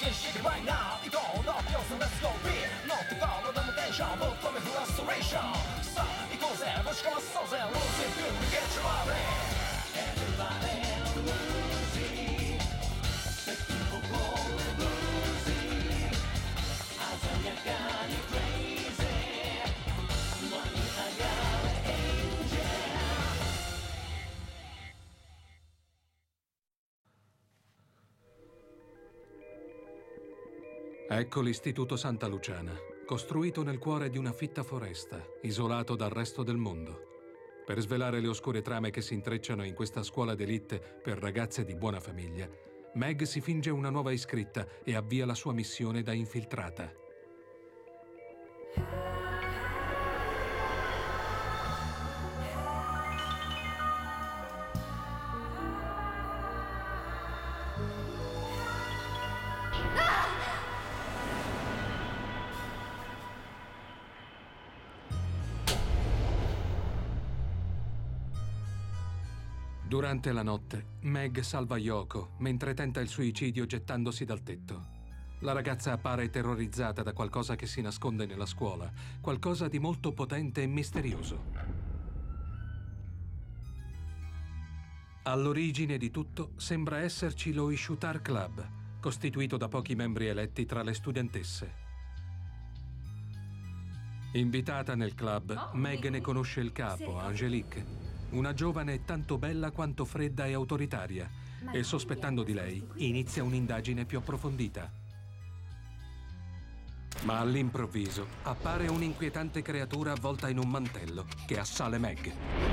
shake it right now. 이거 높여서 let's go beat. 너뜨거워 너무 텐션 부터면 frustration. 자 이곳에 무시거나 쏘세 lose it feel we get your body. Everybody lose it. 새끼 보고 lose it. 아주 약간이 crazy. 너희 아가의 angel. Ecco l'istituto Santa Luciana, costruito nel cuore di una fitta foresta, isolato dal resto del mondo. Per svelare le oscure trame che si intrecciano in questa scuola d'élite per ragazze di buona famiglia, Meg si finge una nuova iscritta e avvia la sua missione da infiltrata. Durante la notte, Meg salva Yoko mentre tenta il suicidio gettandosi dal tetto. La ragazza appare terrorizzata da qualcosa che si nasconde nella scuola, qualcosa di molto potente e misterioso. All'origine di tutto sembra esserci lo Ishutar Club, costituito da pochi membri eletti tra le studentesse. Invitata nel club, Meg ne conosce il capo, Angelique, una giovane tanto bella quanto fredda e autoritaria, e sospettando di lei inizia un'indagine più approfondita. Ma all'improvviso appare un'inquietante creatura avvolta in un mantello che assale Meg.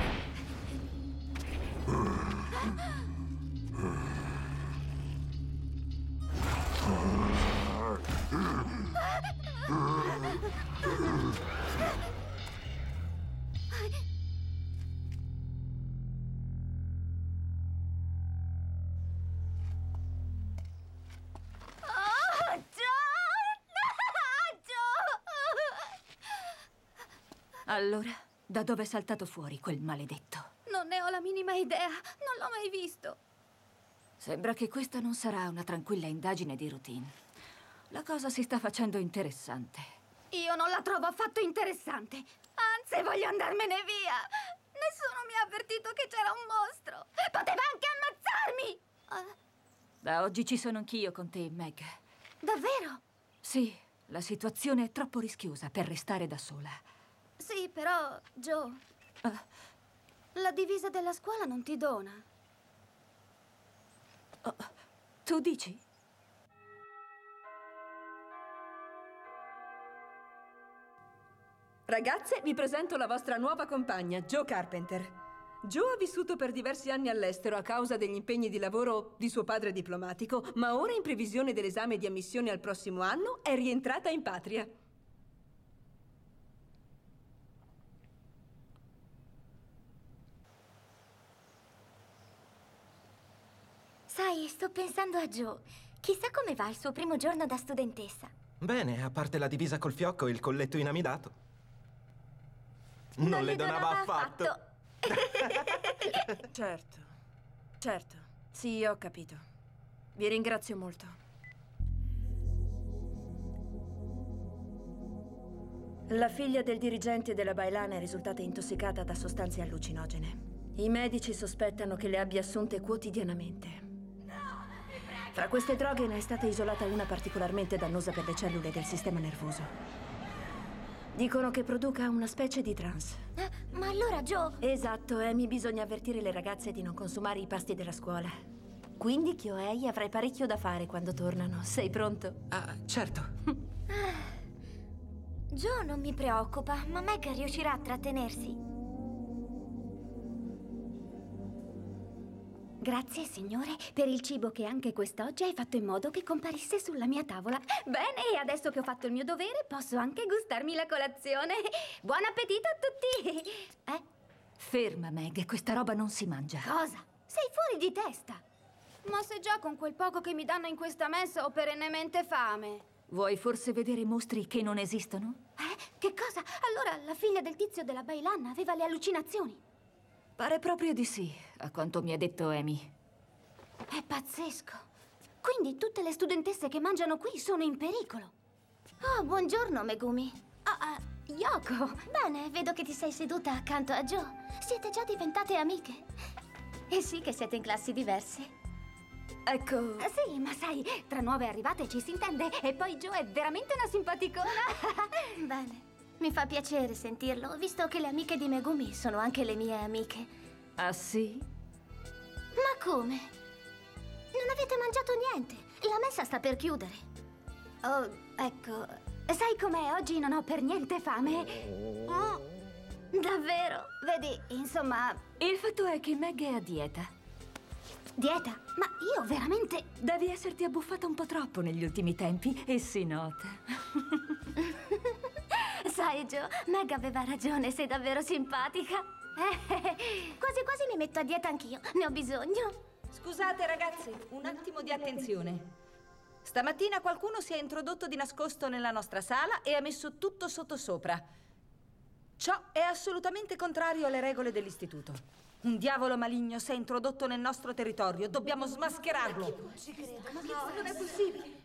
Allora, da dove è saltato fuori quel maledetto? Non ne ho la minima idea. Non l'ho mai visto. Sembra che questa non sarà una tranquilla indagine di routine. La cosa si sta facendo interessante. Io non la trovo affatto interessante. Anzi, voglio andarmene via. Nessuno mi ha avvertito che c'era un mostro. Poteva anche ammazzarmi. Da oggi ci sono anch'io con te, Meg. Davvero? Sì, la situazione è troppo rischiosa per restare da sola. Sì, però, Joe, la divisa della scuola non ti dona. Tu dici? Ragazze, vi presento la vostra nuova compagna, Jo Carpenter. Jo ha vissuto per diversi anni all'estero a causa degli impegni di lavoro di suo padre diplomatico, ma ora, in previsione dell'esame di ammissione al prossimo anno, è rientrata in patria. Sai, sto pensando a Joe. Chissà come va il suo primo giorno da studentessa. Bene, a parte la divisa col fiocco e il colletto inamidato. Non le donava affatto. Certo, certo. Sì, ho capito. Vi ringrazio molto. La figlia del dirigente della Bailana è risultata intossicata da sostanze allucinogene. I medici sospettano che le abbia assunte quotidianamente. Fra queste droghe ne è stata isolata una particolarmente dannosa per le cellule del sistema nervoso. Dicono che produca una specie di trance. Ma allora, Joe... Esatto, Amy, bisogna avvertire le ragazze di non consumare i pasti della scuola. Quindi, Kyohei, avrai parecchio da fare quando tornano. Sei pronto? Ah, certo. Joe non mi preoccupa, ma Meg riuscirà a trattenersi. Grazie, signore, per il cibo che anche quest'oggi hai fatto in modo che comparisse sulla mia tavola. Bene, e adesso che ho fatto il mio dovere, posso anche gustarmi la colazione. Buon appetito a tutti! Ferma, Meg, questa roba non si mangia. Cosa? Sei fuori di testa! Ma se già con quel poco che mi danno in questa messa ho perennemente fame. Vuoi forse vedere mostri che non esistono? Che cosa? Allora la figlia del tizio della Bailanna aveva le allucinazioni? Pare proprio di sì, a quanto mi ha detto Amy. È pazzesco. Quindi tutte le studentesse che mangiano qui sono in pericolo. Oh, buongiorno, Megumi. Yoko! Bene, vedo che ti sei seduta accanto a Jo. Siete già diventate amiche. E sì che siete in classi diverse. Ecco... Sì, ma sai, tra nuove arrivate ci si intende. E poi Jo è veramente una simpaticona. Bene, mi fa piacere sentirlo, visto che le amiche di Megumi sono anche le mie amiche. Ah, sì? Ma come? Non avete mangiato niente. La messa sta per chiudere. Oh, ecco... Sai com'è? Oggi non ho per niente fame. Davvero? Vedi, insomma... Il fatto è che Meg è a dieta. Dieta? Ma io veramente... Devi esserti abbuffata un po' troppo negli ultimi tempi e si nota. Sai, Jo, Meg aveva ragione, sei davvero simpatica. Quasi quasi mi metto a dieta anch'io. Ne ho bisogno. Scusate ragazzi, un attimo di attenzione. Stamattina qualcuno si è introdotto di nascosto nella nostra sala e ha messo tutto sottosopra. Ciò è assolutamente contrario alle regole dell'istituto. Un diavolo maligno si è introdotto nel nostro territorio. Dobbiamo smascherarlo. Non è possibile.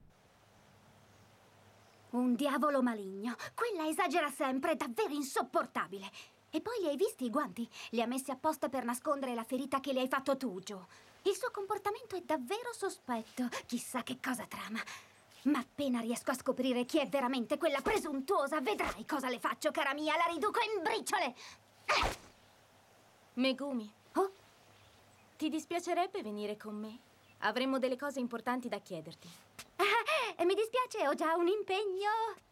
Un diavolo maligno. Quella esagera sempre, è davvero insopportabile. E poi li hai visti i guanti? Li ha messi apposta per nascondere la ferita che le hai fatto tu, Jo. Il suo comportamento è davvero sospetto. Chissà che cosa trama. Ma appena riesco a scoprire chi è veramente quella presuntuosa, vedrai cosa le faccio, cara mia. La riduco in briciole. Megumi, Oh? ti dispiacerebbe venire con me? Avremmo delle cose importanti da chiederti. Mi dispiace, ho già un impegno.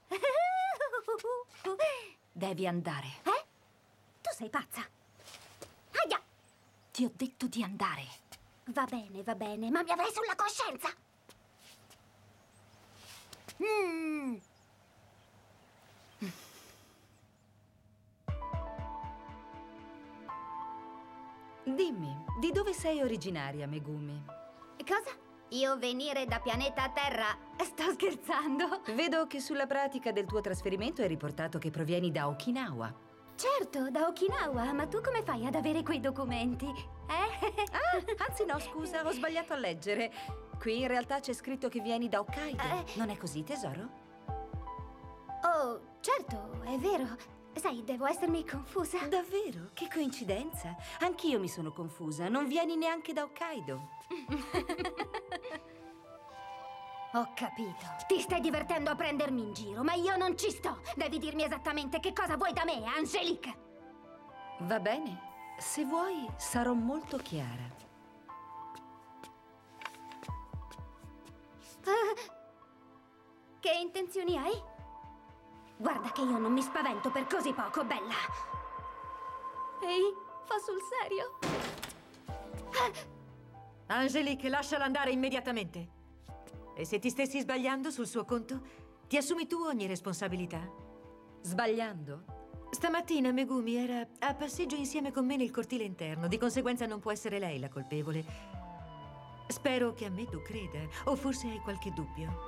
Devi andare. Tu sei pazza. Aia! Ti ho detto di andare. Va bene, ma mi avrai sulla coscienza. Dimmi, di dove sei originaria, Megumi? Cosa? Io venire da pianeta Terra? Sto scherzando. Vedo che sulla pratica del tuo trasferimento è riportato che provieni da Okinawa. Certo, da Okinawa, ma tu come fai ad avere quei documenti? Anzi no, scusa, ho sbagliato a leggere. Qui in realtà c'è scritto che vieni da Hokkaido. Non è così, tesoro? Oh, certo, è vero. Sai, devo essermi confusa. Davvero? Che coincidenza. Anch'io mi sono confusa. Non vieni neanche da Hokkaido. Ho capito. Ti stai divertendo a prendermi in giro, ma io non ci sto. Devi dirmi esattamente che cosa vuoi da me, Angelique. Va bene. Se vuoi, sarò molto chiara. Che intenzioni hai? Guarda che io non mi spavento per così poco, bella. Ehi, fa sul serio? Angelique, lasciala andare immediatamente. E se ti stessi sbagliando sul suo conto, ti assumi tu ogni responsabilità? Sbagliando? Stamattina Megumi era a passeggio insieme con me nel cortile interno, di conseguenza non può essere lei la colpevole. Spero che a me tu creda, o forse hai qualche dubbio.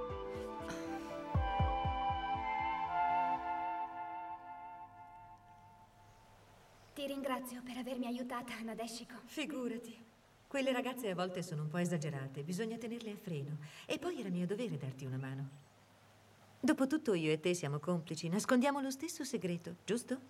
Ti ringrazio per avermi aiutata, Nadeshiko. Figurati. Quelle ragazze a volte sono un po' esagerate, bisogna tenerle a freno. E poi era mio dovere darti una mano. Dopotutto io e te siamo complici, nascondiamo lo stesso segreto, giusto?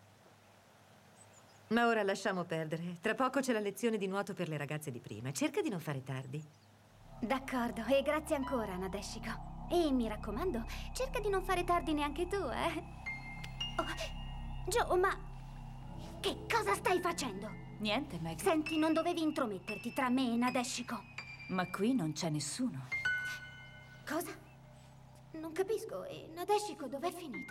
Ma ora lasciamo perdere. Tra poco c'è la lezione di nuoto per le ragazze di prima. Cerca di non fare tardi. D'accordo, e grazie ancora, Nadeshiko. E mi raccomando, cerca di non fare tardi neanche tu, eh? Oh, Jo, ma che cosa stai facendo? Niente, Meg. Senti, non dovevi intrometterti tra me e Nadeshiko. Ma qui non c'è nessuno. Cosa? Non capisco, e Nadeshiko dov'è finita?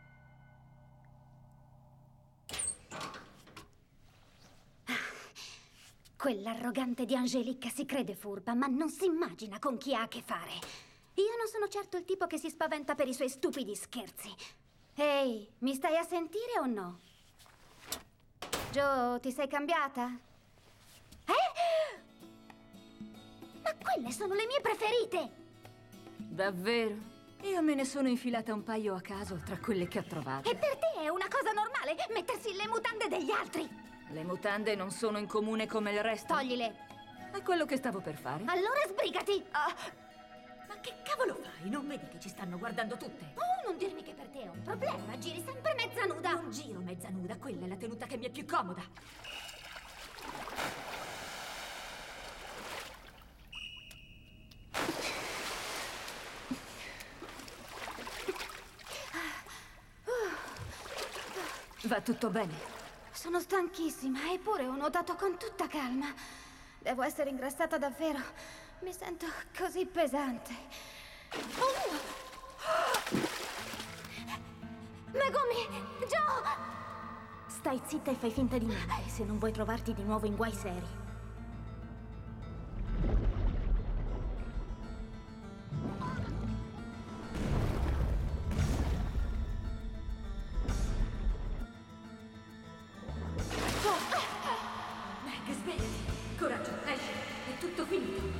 Quell'arrogante di Angelique si crede furba, ma non si immagina con chi ha a che fare. Io non sono certo il tipo che si spaventa per i suoi stupidi scherzi. Ehi, mi stai a sentire o no? Jo, ti sei cambiata? Ma quelle sono le mie preferite! Davvero? Io me ne sono infilata un paio a caso tra quelle che ho trovato. E per te è una cosa normale mettersi le mutande degli altri! Le mutande non sono in comune come il resto. Toglile! È quello che stavo per fare. Allora sbrigati! Ma che cavolo fai? Non vedi che ci stanno guardando tutte? Oh, non dirmi che per te è un problema. Giri sempre mezza nuda. Non giro mezza nuda, quella è la tenuta che mi è più comoda. Va tutto bene? Sono stanchissima, eppure ho nuotato con tutta calma. Devo essere ingrassata davvero. Mi sento così pesante. Megumi! Joe! Stai zitta e fai finta di niente, se non vuoi trovarti di nuovo in guai seri. Meg, smetti! Coraggio, esci! È tutto finito!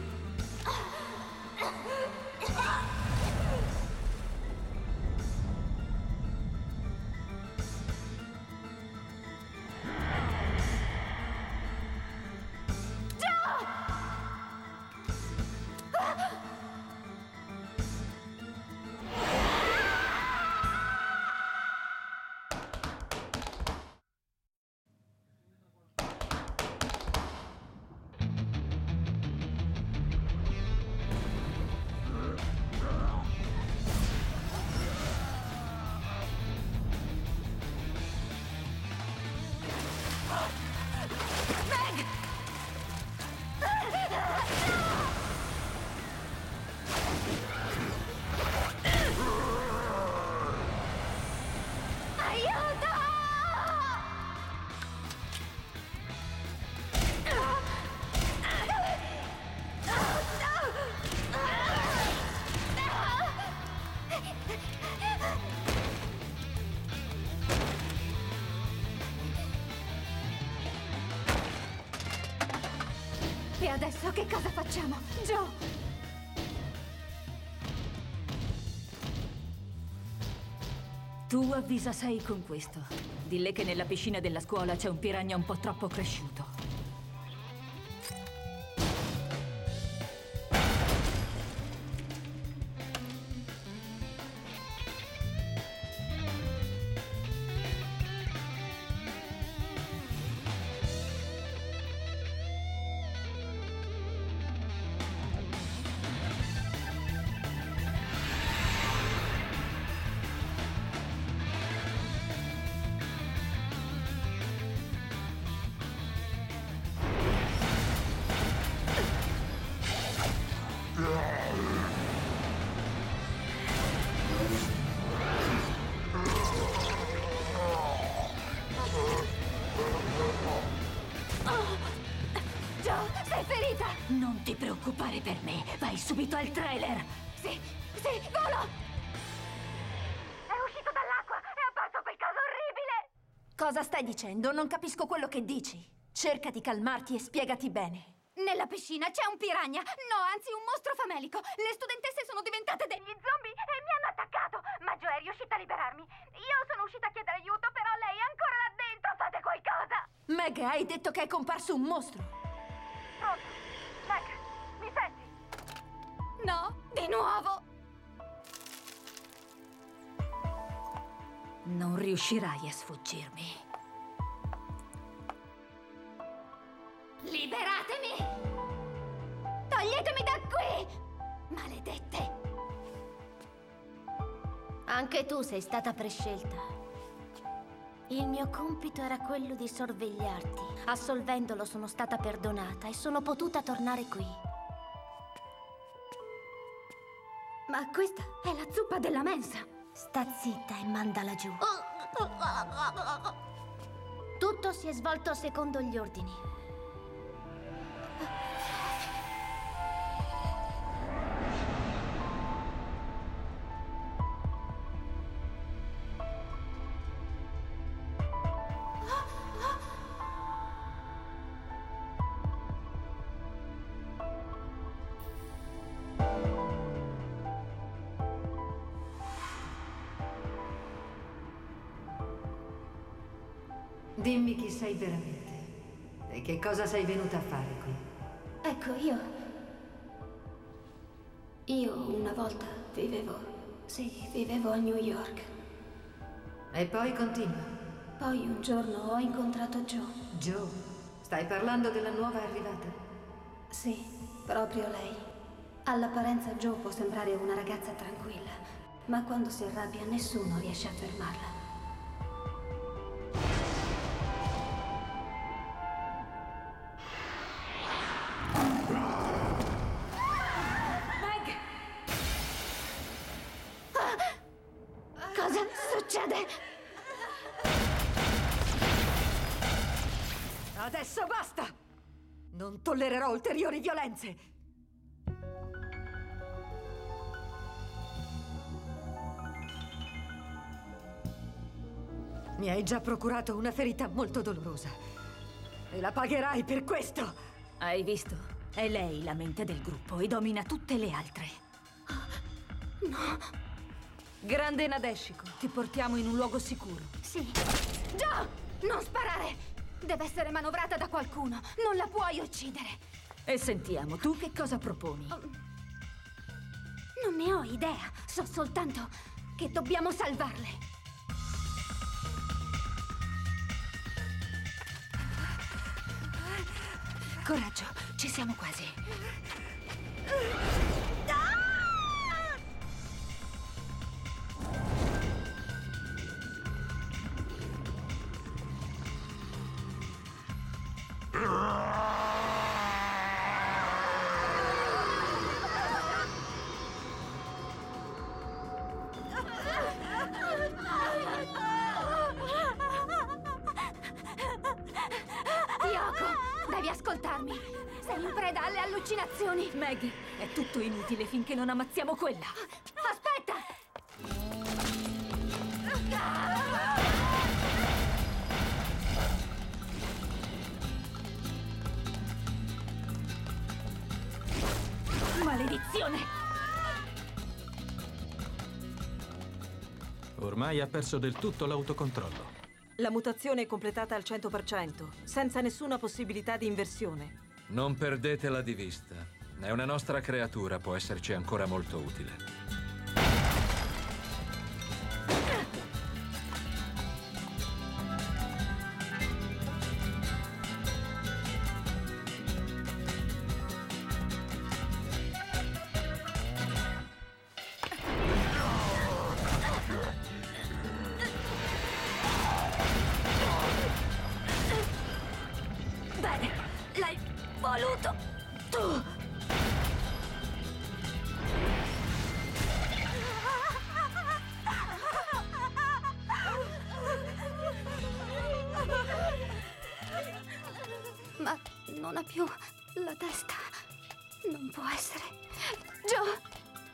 E adesso che cosa facciamo? Joe! Tu avvisa Sei con questo. Dille che nella piscina della scuola c'è un piranha un po' troppo cresciuto. Joe, sei ferita! Non ti preoccupare per me, vai subito al trailer! Sì, volo! È uscito dall'acqua! È apparso quel coso orribile! Cosa stai dicendo? Non capisco quello che dici. Cerca di calmarti e spiegati bene. Nella piscina c'è un piranha! No, anzi un mostro famelico! Le studentesse sono diventate degli zombie e mi hanno attaccato! Ma Joe è riuscita a liberarmi! Io sono uscita a chiedere aiuto, però lei è ancora là dentro! Fate qualcosa! Meg, hai detto che è comparso un mostro. Pronto? Meg, mi senti? No, di nuovo! Non riuscirai a sfuggirmi. Liberatemi! Toglietemi da qui! Maledette! Anche tu sei stata prescelta. Il mio compito era quello di sorvegliarti. Assolvendolo sono stata perdonata e sono potuta tornare qui. Ma questa è la zuppa della mensa! Sta zitta e mandala giù. Tutto si è svolto secondo gli ordini. Dimmi chi sei veramente e che cosa sei venuta a fare qui. Ecco, Ecco, io una volta vivevo a New York. E poi continua. Poi un giorno ho incontrato Joe. Joe, stai parlando della nuova arrivata? Sì, proprio lei. All'apparenza Joe può sembrare una ragazza tranquilla, ma quando si arrabbia nessuno riesce a fermarla. Cosa succede? Adesso basta! Non tollererò ulteriori violenze! Mi hai già procurato una ferita molto dolorosa. E la pagherai per questo! Hai visto? È lei la mente del gruppo e domina tutte le altre. No. Grande Nadeshiko, ti portiamo in un luogo sicuro. Sì. Joe! Non sparare! Deve essere manovrata da qualcuno. Non la puoi uccidere. E sentiamo, tu che cosa proponi? Non ne ho idea. So soltanto che dobbiamo salvarle. Coraggio, ci siamo quasi. Devi ascoltarmi. Sei in preda alle allucinazioni. Maggie, è tutto inutile finché non ammazziamo quella. Aspetta! Maledizione! Ormai ha perso del tutto l'autocontrollo. La mutazione è completata al 100%, senza nessuna possibilità di inversione. Non perdetela di vista. È una nostra creatura, può esserci ancora molto utile. Bene, l'hai voluto tu. Ma non ha più la testa. Non può essere. Joe!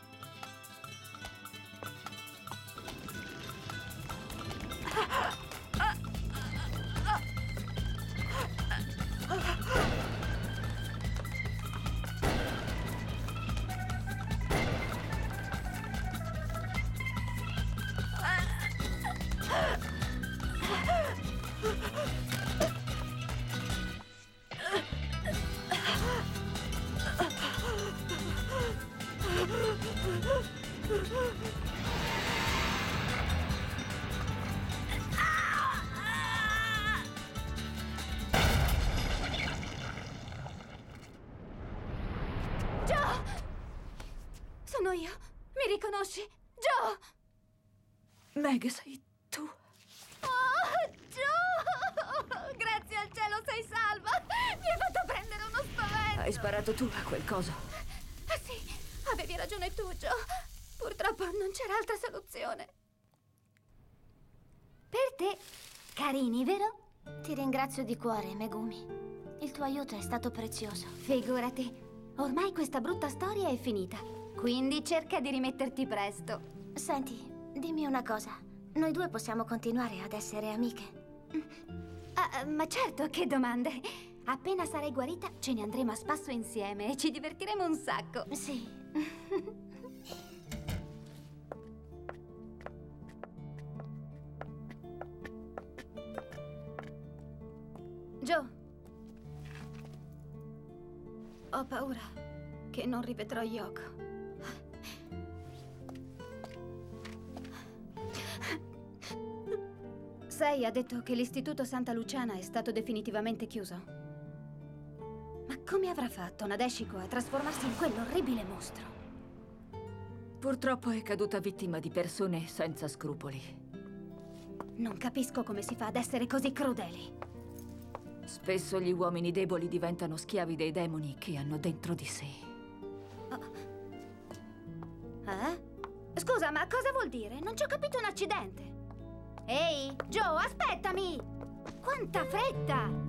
Joe! Sono io. Mi riconosci? Joe! Meg, sei tu? Oh, Joe! Grazie al cielo sei salva! Mi hai fatto prendere uno spavento! Hai sparato tu a quel coso? Ah, sì, avevi ragione tu, Joe. Purtroppo non c'era altra soluzione. Per te, carini, vero? Ti ringrazio di cuore, Megumi. Il tuo aiuto è stato prezioso. Figurati. Ormai questa brutta storia è finita. Quindi cerca di rimetterti presto. Senti, dimmi una cosa. Noi due possiamo continuare ad essere amiche? Ma certo, che domande. Appena sarai guarita, ce ne andremo a spasso insieme e ci divertiremo un sacco. Sì. Joe. Ho paura che non rivedrò Yoko. Sei ha detto che l'istituto Santa Luciana è stato definitivamente chiuso. Ma come avrà fatto Nadeshiko a trasformarsi in quell'orribile mostro? Purtroppo è caduta vittima di persone senza scrupoli. Non capisco come si fa ad essere così crudeli. Spesso gli uomini deboli diventano schiavi dei demoni che hanno dentro di sé. Scusa, ma cosa vuol dire? Non ci ho capito un accidente. Ehi, Joe, aspettami! Quanta fretta!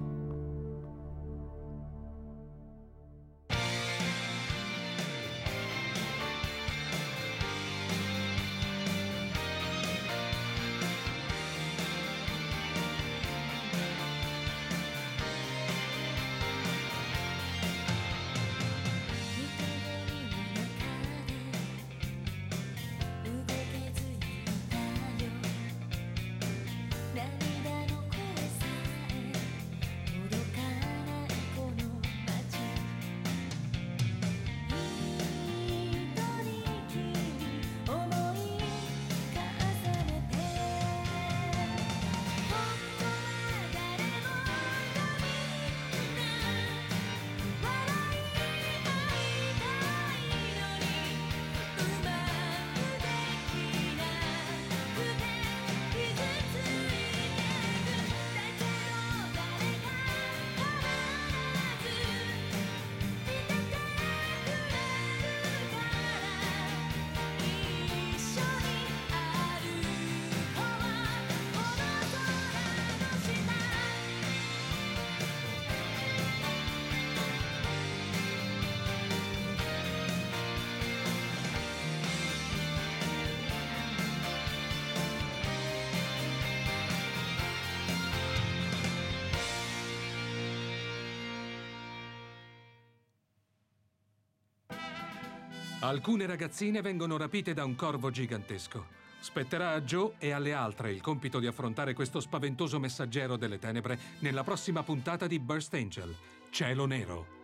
Alcune ragazzine vengono rapite da un corvo gigantesco. Spetterà a Joe e alle altre il compito di affrontare questo spaventoso messaggero delle tenebre nella prossima puntata di Burst Angel, Cielo Nero.